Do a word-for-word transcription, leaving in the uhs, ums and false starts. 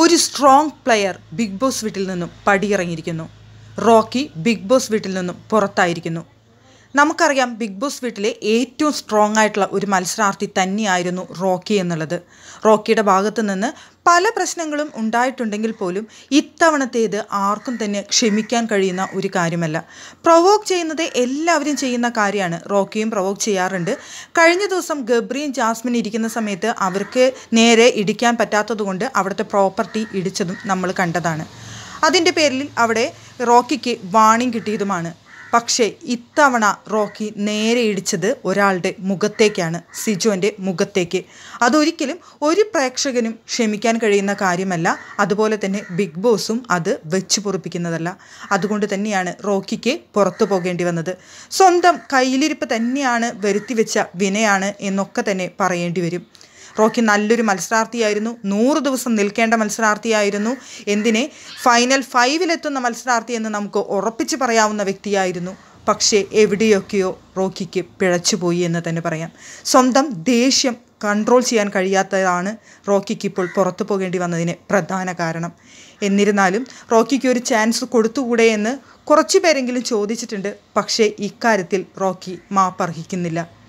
ഒരു strong player big boss വീട്ടിൽ നിന്നും പടിയിറങ്ങിയിരിക്കുന്നു. റോക്കി ബിഗ് ബോസ് വീട്ടിൽ നിന്നും പുറത്തായിരിക്കുന്നു. നമുക്കറിയാം, ബിഗ് ബോസ് വീട്ടിലെ ഏറ്റവും സ്ട്രോങ് ആയിട്ടുള്ള ഒരു മത്സരാർത്ഥി തന്നെയായിരുന്നു റോക്കി എന്നുള്ളത്. റോക്കിയുടെ ഭാഗത്തു നിന്ന് പല പ്രശ്നങ്ങളും ഉണ്ടായിട്ടുണ്ടെങ്കിൽ പോലും ഇത്തവണത്തേത് ആർക്കും തന്നെ ക്ഷമിക്കാൻ കഴിയുന്ന ഒരു കാര്യമല്ല. പ്രൊവോക്ക് ചെയ്യുന്നത് എല്ലാവരും ചെയ്യുന്ന കാര്യമാണ്. റോക്കിയും പ്രൊവോക്ക് ചെയ്യാറുണ്ട്. കഴിഞ്ഞ ദിവസം ഗബ്രിയും ജാസ്മിൻ ഇരിക്കുന്ന സമയത്ത് അവർക്ക് നേരെ ഇടിക്കാൻ പറ്റാത്തതുകൊണ്ട് അവിടുത്തെ പ്രോപ്പർട്ടി ഇടിച്ചതും നമ്മൾ കണ്ടതാണ്. അതിൻ്റെ പേരിൽ അവിടെ റോക്കിക്ക് വാണിംഗ് കിട്ടിയതുമാണ്. പക്ഷേ ഇത്തവണ റോക്കി നേരെ ഇടിച്ചത് ഒരാളുടെ മുഖത്തേക്കാണ്, സിജോൻ്റെ മുഖത്തേക്ക്. അതൊരിക്കലും ഒരു പ്രേക്ഷകനും ക്ഷമിക്കാൻ കഴിയുന്ന കാര്യമല്ല. അതുപോലെ തന്നെ ബിഗ് ബോസും അത് വെച്ച് പൊറുപ്പിക്കുന്നതല്ല. അതുകൊണ്ട് തന്നെയാണ് റോക്കിക്ക് പുറത്തു പോകേണ്ടി വന്നത്. സ്വന്തം കയ്യിലിരിപ്പ് തന്നെയാണ് വരുത്തി വെച്ച വിനയാണ് എന്നൊക്കെ തന്നെ പറയേണ്ടി വരും. റോക്കി നല്ലൊരു മത്സരാർത്ഥിയായിരുന്നു. നൂറ് ദിവസം നിൽക്കേണ്ട മത്സരാർത്ഥിയായിരുന്നു. എന്തിനെ ഫൈനൽ ഫൈവിലെത്തുന്ന മത്സരാർത്ഥി എന്ന് നമുക്ക് ഉറപ്പിച്ച് പറയാവുന്ന വ്യക്തിയായിരുന്നു. പക്ഷേ എവിടെയൊക്കെയോ റോക്കിക്ക് പിഴച്ചുപോയി എന്ന് തന്നെ പറയാം. സ്വന്തം ദേഷ്യം കൺട്രോൾ ചെയ്യാൻ കഴിയാത്തതാണ് റോക്കിക്ക് ഇപ്പോൾ പുറത്തു പോകേണ്ടി വന്നതിന് പ്രധാന കാരണം. എന്നിരുന്നാലും റോക്കിക്ക് ഒരു ചാൻസ് കൊടുത്തുകൂടെ എന്ന് കുറച്ചു പേരെങ്കിലും ചോദിച്ചിട്ടുണ്ട്. പക്ഷേ ഇക്കാര്യത്തിൽ റോക്കി മാപ്പർഹിക്കുന്നില്ല.